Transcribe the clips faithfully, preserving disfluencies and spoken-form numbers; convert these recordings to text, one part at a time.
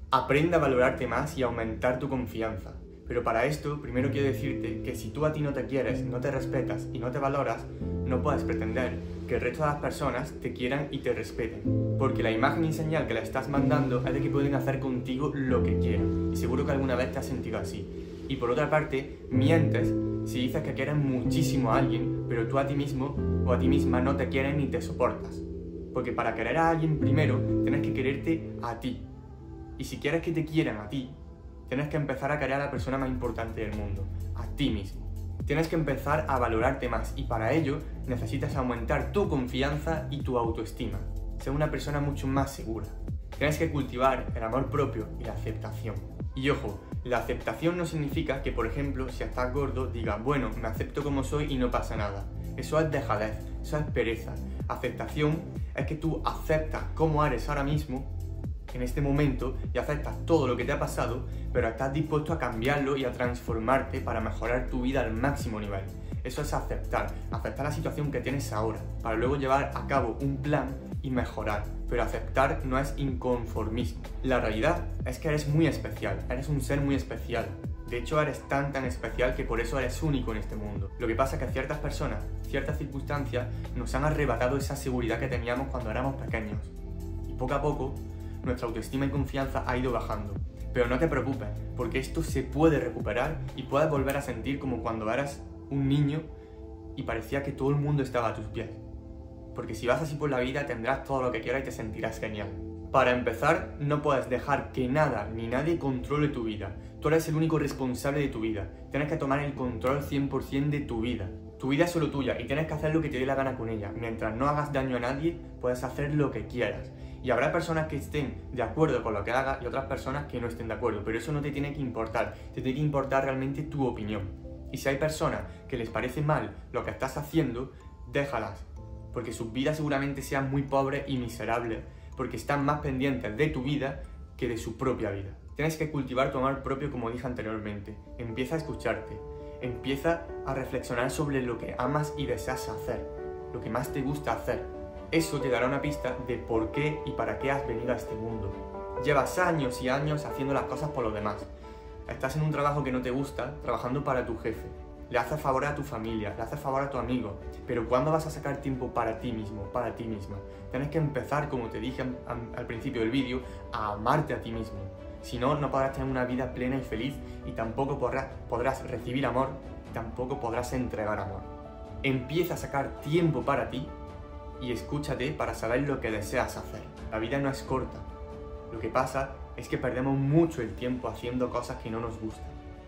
Aprende a valorarte más y a aumentar tu confianza. Pero para esto, primero quiero decirte que si tú a ti no te quieres, no te respetas y no te valoras, no puedes pretender que el resto de las personas te quieran y te respeten. Porque la imagen y señal que le estás mandando es de que pueden hacer contigo lo que quieran. Y seguro que alguna vez te has sentido así. Y por otra parte, mientes si dices que quieres muchísimo a alguien, pero tú a ti mismo o a ti misma no te quieres ni te soportas. Porque para querer a alguien primero, tienes que quererte a ti. Y si quieres que te quieran a ti, tienes que empezar a querer a la persona más importante del mundo, a ti mismo. Tienes que empezar a valorarte más y para ello necesitas aumentar tu confianza y tu autoestima. Ser una persona mucho más segura. Tienes que cultivar el amor propio y la aceptación. Y ojo, la aceptación no significa que, por ejemplo, si estás gordo, digas, bueno, me acepto como soy y no pasa nada. Eso es dejadez, eso es pereza. Aceptación es que tú aceptas cómo eres ahora mismo, en este momento, y aceptas todo lo que te ha pasado, pero estás dispuesto a cambiarlo y a transformarte para mejorar tu vida al máximo nivel. Eso es aceptar, aceptar la situación que tienes ahora, para luego llevar a cabo un plan y mejorar. Pero aceptar no es inconformismo. La realidad es que eres muy especial, eres un ser muy especial. De hecho, eres tan tan especial que por eso eres único en este mundo. Lo que pasa es que ciertas personas, ciertas circunstancias, nos han arrebatado esa seguridad que teníamos cuando éramos pequeños. Y poco a poco, nuestra autoestima y confianza ha ido bajando. Pero no te preocupes, porque esto se puede recuperar y puedes volver a sentir como cuando eras un niño y parecía que todo el mundo estaba a tus pies. Porque si vas así por la vida tendrás todo lo que quieras y te sentirás genial. Para empezar, no puedes dejar que nada ni nadie controle tu vida. Tú eres el único responsable de tu vida. Tienes que tomar el control cien por cien de tu vida. Tu vida es solo tuya y tienes que hacer lo que te dé la gana con ella. Mientras no hagas daño a nadie, puedes hacer lo que quieras. Y habrá personas que estén de acuerdo con lo que hagas y otras personas que no estén de acuerdo. Pero eso no te tiene que importar. Te tiene que importar realmente tu opinión. Y si hay personas que les parece mal lo que estás haciendo, déjalas. Porque sus vidas seguramente sean muy pobres y miserables. Porque están más pendientes de tu vida que de su propia vida. Tienes que cultivar tu amor propio como dije anteriormente. Empieza a escucharte. Empieza a reflexionar sobre lo que amas y deseas hacer. Lo que más te gusta hacer. Eso te dará una pista de por qué y para qué has venido a este mundo. Llevas años y años haciendo las cosas por los demás. Estás en un trabajo que no te gusta, trabajando para tu jefe. Le haces favor a tu familia, le haces favor a tu amigo. Pero ¿cuándo vas a sacar tiempo para ti mismo, para ti misma? Tienes que empezar, como te dije al principio del vídeo, a amarte a ti mismo. Si no, no podrás tener una vida plena y feliz y tampoco podrás, podrás recibir amor y tampoco podrás entregar amor. Empieza a sacar tiempo para ti y escúchate para saber lo que deseas hacer. La vida no es corta. Lo que pasa es que perdemos mucho el tiempo haciendo cosas que no nos gustan.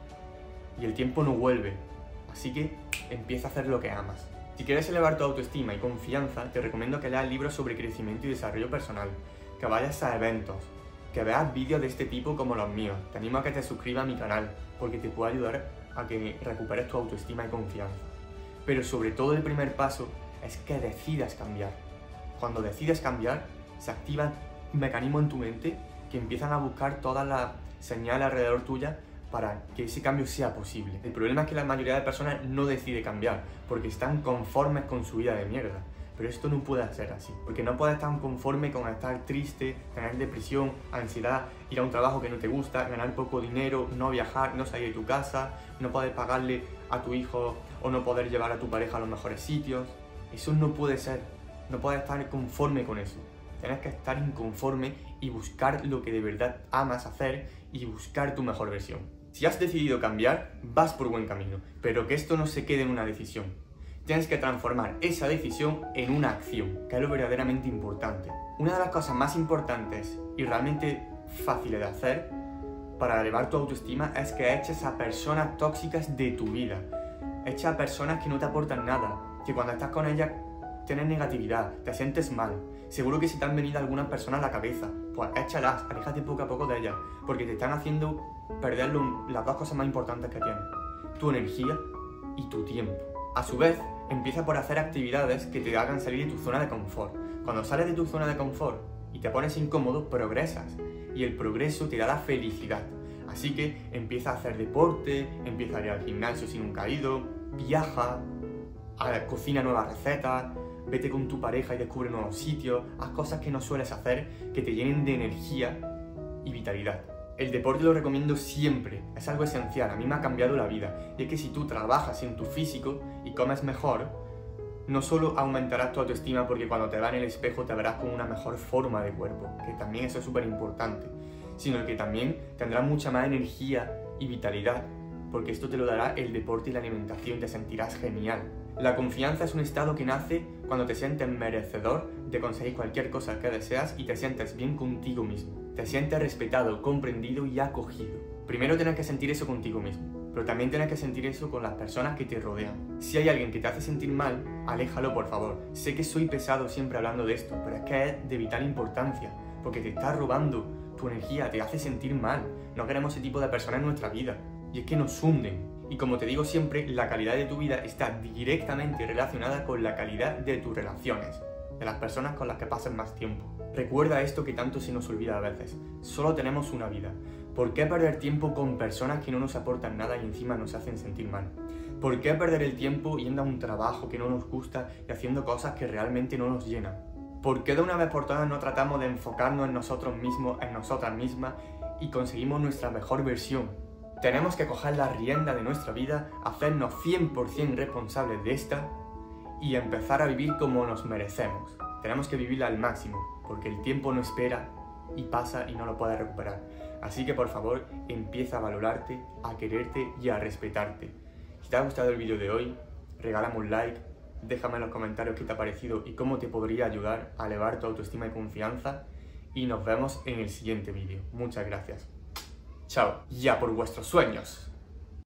Y el tiempo no vuelve. Así que empieza a hacer lo que amas. Si quieres elevar tu autoestima y confianza, te recomiendo que leas libros sobre crecimiento y desarrollo personal, que vayas a eventos, que veas vídeos de este tipo como los míos. Te animo a que te suscribas a mi canal, porque te puede ayudar a que recuperes tu autoestima y confianza. Pero sobre todo el primer paso es que decidas cambiar. Cuando decides cambiar, se activan mecanismos en tu mente que empiezan a buscar todas las señales alrededor tuya para que ese cambio sea posible. El problema es que la mayoría de personas no decide cambiar porque están conformes con su vida de mierda. Pero esto no puede ser así, porque no puedes estar conforme con estar triste, tener depresión, ansiedad, ir a un trabajo que no te gusta, ganar poco dinero, no viajar, no salir de tu casa, no poder pagarle a tu hijo o no poder llevar a tu pareja a los mejores sitios. Eso no puede ser, no puedes estar conforme con eso. Tienes que estar inconforme y buscar lo que de verdad amas hacer y buscar tu mejor versión. Si has decidido cambiar, vas por buen camino, pero que esto no se quede en una decisión. Tienes que transformar esa decisión en una acción, que es lo verdaderamente importante. Una de las cosas más importantes y realmente fáciles de hacer para elevar tu autoestima es que eches a personas tóxicas de tu vida. Echa a personas que no te aportan nada, que cuando estás con ellas tienes negatividad, te sientes mal. Seguro que si te han venido algunas personas a la cabeza, pues échalas, aléjate poco a poco de ellas, porque te están haciendo perder lo, las dos cosas más importantes que tienes, tu energía y tu tiempo. A su vez, empieza por hacer actividades que te hagan salir de tu zona de confort. Cuando sales de tu zona de confort y te pones incómodo, progresas, y el progreso te da la felicidad. Así que empieza a hacer deporte, empieza a ir al gimnasio si nunca has ido, viaja, cocina nuevas recetas, vete con tu pareja y descubre nuevos sitios, haz cosas que no sueles hacer, que te llenen de energía y vitalidad. El deporte lo recomiendo siempre, es algo esencial, a mí me ha cambiado la vida. Y es que si tú trabajas en tu físico y comes mejor, no solo aumentarás tu autoestima porque cuando te veas en el espejo te verás con una mejor forma de cuerpo, que también eso es súper importante, sino que también tendrás mucha más energía y vitalidad, porque esto te lo dará el deporte y la alimentación, te sentirás genial. La confianza es un estado que nace cuando te sientes merecedor de conseguir cualquier cosa que deseas y te sientes bien contigo mismo. Te sientes respetado, comprendido y acogido. Primero tienes que sentir eso contigo mismo, pero también tienes que sentir eso con las personas que te rodean. Si hay alguien que te hace sentir mal, aléjalo por favor. Sé que soy pesado siempre hablando de esto, pero es que es de vital importancia, porque te está robando tu energía, te hace sentir mal. No queremos ese tipo de personas en nuestra vida, y es que nos hunden. Y como te digo siempre, la calidad de tu vida está directamente relacionada con la calidad de tus relaciones, de las personas con las que pasas más tiempo. Recuerda esto que tanto se nos olvida a veces, solo tenemos una vida. ¿Por qué perder tiempo con personas que no nos aportan nada y encima nos hacen sentir mal? ¿Por qué perder el tiempo yendo a un trabajo que no nos gusta y haciendo cosas que realmente no nos llenan? ¿Por qué de una vez por todas no tratamos de enfocarnos en nosotros mismos, en nosotras mismas y conseguimos nuestra mejor versión? Tenemos que coger la rienda de nuestra vida, hacernos cien por cien responsables de esta y empezar a vivir como nos merecemos. Tenemos que vivirla al máximo, porque el tiempo no espera y pasa y no lo puedes recuperar. Así que por favor, empieza a valorarte, a quererte y a respetarte. Si te ha gustado el vídeo de hoy, regálame un like, déjame en los comentarios qué te ha parecido y cómo te podría ayudar a elevar tu autoestima y confianza. Y nos vemos en el siguiente vídeo. Muchas gracias. Chao. Ya por vuestros sueños.